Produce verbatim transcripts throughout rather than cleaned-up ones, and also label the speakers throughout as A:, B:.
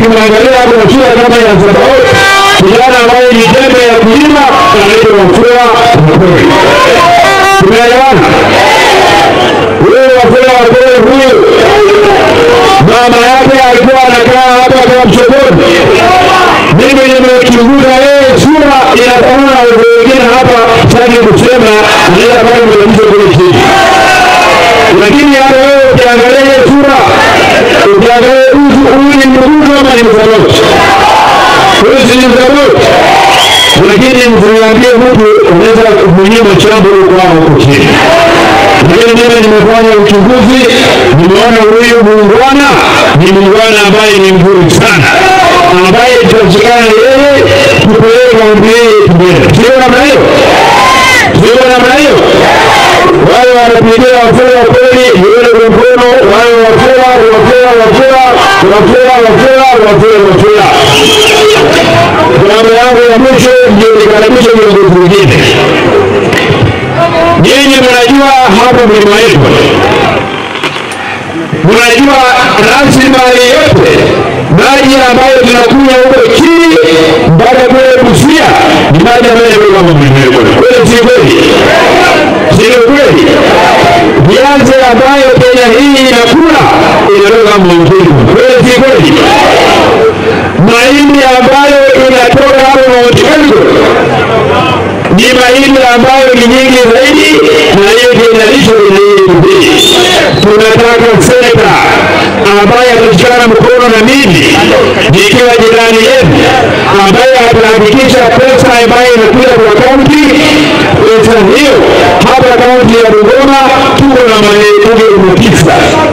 A: ukimwangalia hapo Wafula kama ya Zabao, kijana ambaye ni jembe ya kulima anaitwa Wafula Wapole. Tumeelewana? Huyo Wafula Wapole huyo mama yake alikuwa anakaa hapa kwa msogoni. Mimi nimechunguza yeye sura inafanana na wengine hapa, sasa kusema anaweza kama mwanamke kule chini. Lakini hapo wewe ukiangalia sura, ukiangalia uso huyu ni mzungu ama ni mzalendo? Huyu si mzalendo. Lakini mzuniambie mtu unaweza kumnyima chambo kwa huko chini. Mimi mimi nimefanya uchunguzi, nimeona huyu muungwana ni muungwana ambaye ni mzuri sana, ambaye tutajikana yeye kupeleka mbele mbele. Sio namna hiyo? Sio namna hiyo? Wale wanapigia Wafula kweli yule mkono, wale Wafula Wafula Wafula Wafula Wafula Wafula Wafula. Jambo yangu ya mwisho ndio nikaribisha viongozi wengine. Nyinyi mnajua hapo mlima yetu, mnajua rasilimali yote, maji ambayo tunakunywa huko chini mpaka kule Busia ni maji ambayo yanatoka kwa mlima yetu. Kweli si kweli? Sio kweli? Viazi ambayo Kenya hii inakula inatoka Mount Kenya. Kweli si kweli? Mahindi ambayo inatoka hapo Mount Kenya ni mahindi ambayo ni nyingi zaidi, na hiyo inalisha ile. Tunataka seneta ambaye atashikana mkono na mimi nikiwa jirani yetu, ambaye atahakikisha pesa ambayo inakuja kwa kaunti, pesa hiyo hapa kaunti ya Bungoma tuko na maeneo tisa.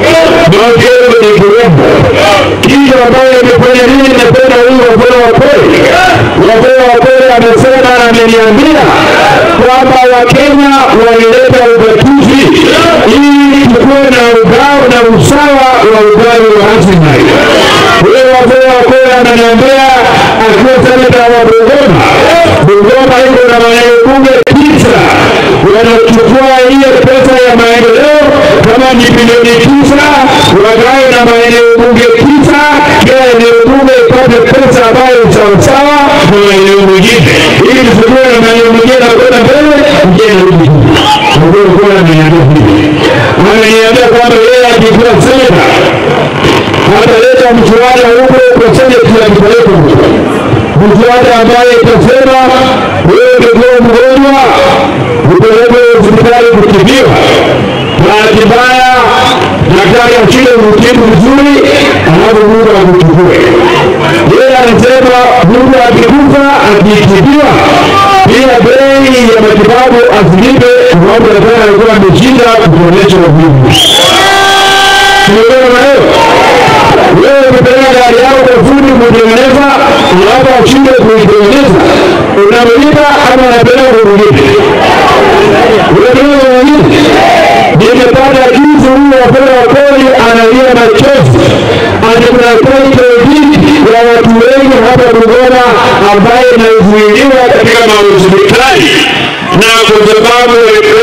A: Ndio ni kurembo. Kitu ambayo nimefanya nini napenda huyu Wafula Wapole. Wafula Wapole amesema na ameniambia kwamba Wakenya walileta ugatuzi ili tukuwe na ugao na usawa wa ugao wa rasilimali. Huyo Wafula Wapole ananiambia akiwa seneta wa Bungoma, Bungoma iko na maeneo bunge tisa, wanachukua hiyo pesa ya maendeleo kama ni bilioni tisa, wagawe na maeneo bunge tisa, kila eneo bunge ipate pesa ambayo sawasawa na maeneo mengine, ili tusiwe na maeneo mengine na kwenda mbele mjene rudi. Ndio kwa ananiambia hivi. Ananiambia kwamba yeye akikuwa seneta ataleta mswada huko kwa seneta ya kitaifa, mswada ambaye itasema wewe ndio mgonjwa upeleke hospitali kutibiwa, bahati mbaya daktari achile mtibu mzuri alafu Mungu akuchukue. Yeye anasema Mungu akikufa akitibiwa bila bei ya matibabu asilipe, kwa sababu daktari alikuwa ameshinda kuonyesha Mungu. Tunaelewa leo? Wewe ukipeleka gari yako kwa fundi kutengeneza, alafu ashinde kuitengeneza, unamlipa ama unapeleka kwa mwingine? Unapeleka kwa mwingine? Nimepata juzi huyu Wafula Wapole analia machozi. Anataka kujadili ya watu wengi hapa Bungoma ambaye inazuiliwa katika mahospitali na kwa sababu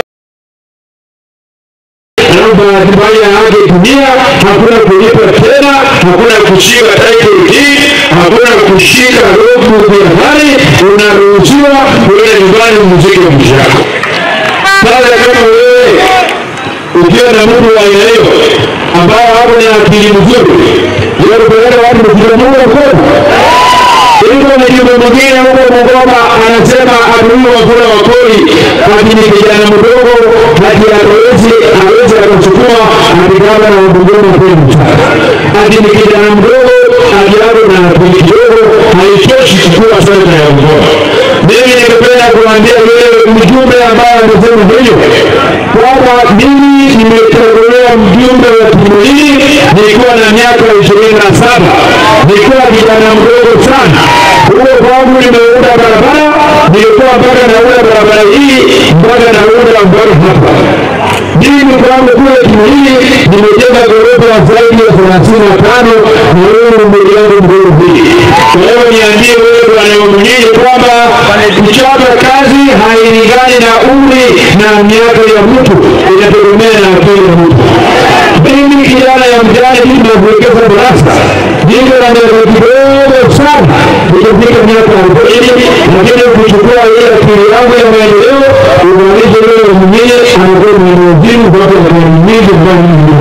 A: bahati mbaya hadi dunia hakuna kulipa tena, hakuna kushika title deed, hakuna kushika robo ya gari, unaruhusiwa kwenda nyumbani muziki wa mshako. Sasa kama wewe ukiwa na mtu wa aina hiyo ambao hapo ni akili nzuri, ndio kupeleka watu kwa Mungu kwa hivyo na jambo mwingine huko Bungoma anasema adui Wafula Wapole hadi ni kijana mdogo hadi hawezi hawezi kuchukua apigana na Bungoma kwa mchana. Hadi ni kijana mdogo hadi hapo na kidogo haitoshi kuchukua sana ya Bungoma. Mimi ningependa kuambia wewe mjumbe ambaye anasema hivyo kwamba mimi nimeteuliwa mjumbe wa timu hii nikiwa na miaka ishirini na saba, nikiwa kijana mdogo sana. Huko kwangu nimeunda barabara, nilikuwa mpaka naunda barabara hii mpaka naunda mbali hapa. Mimi kwangu kule timu hii nimejenga ghorofa zaidi ya thelathini na tano na wewe umelianza mdogo hii. Kwa hiyo niambie wewe bwana mwenyewe kwamba kuchapa kazi hailingani na umri na miaka ya mtu, inategemea na akili ya mtu. mimi kijana ya mjane hii na kuwekeza darasa ndio na ndio kidogo sana nikifika miaka arobaini, lakini kuchukua ile akili yangu ya maendeleo unaonyesha leo mwenyewe anakuwa ni mjini kwa sababu ni mjini kwa mjini.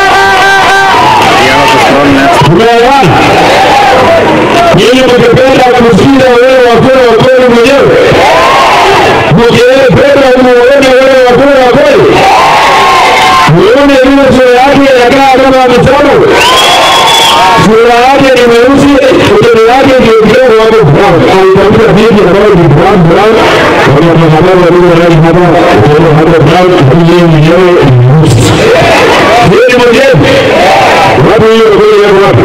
A: Unaona? Yeye mtapenda kushinda wewe wapole wapole mwenyewe. Mtapenda muone wewe wapole wapole. Muone ile sura yake inakaa kama mchoro. Sura yake ni mweusi, utani wake ni kidogo hapo brown. Anaitwa bibi ambaye ni brown brown. Kwa hiyo mwanadamu aliye rangi hapa, ndio hapo brown, yeye mwenyewe ni mweusi. Yeye mwenyewe wapi hiyo kwa wapi?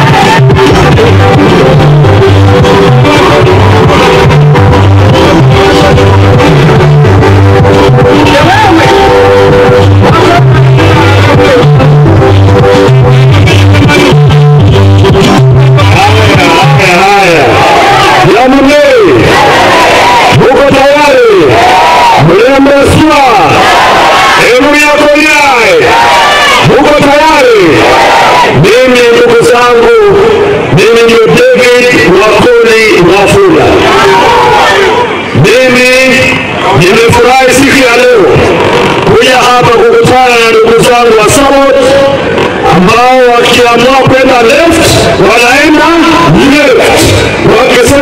A: Nimefurahi siku ya leo kuja hapa kukutana na ndugu zangu wa Sabot ambao wakiamua kwenda left wanaenda left, wakisema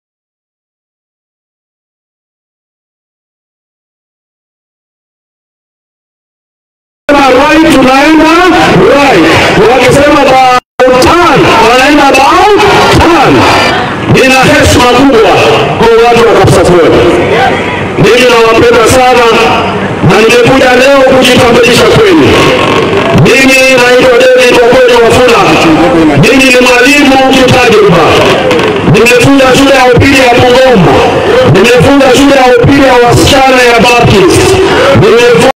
A: right tunaenda right, wakisema down wanaenda down. Nina heshima kubwa kwa watu wa Kapsabet. Mimi nawapenda sana na nimekuja leo kujitambulisha kwenu. Mimi naitwa David Okoye Wafula. Mimi ni mwalimu kitajriba. Nimefunza shule ya upili ya Bungoma. Nimefunza shule ya upili ya wasichana ya Baptist. Nimefunza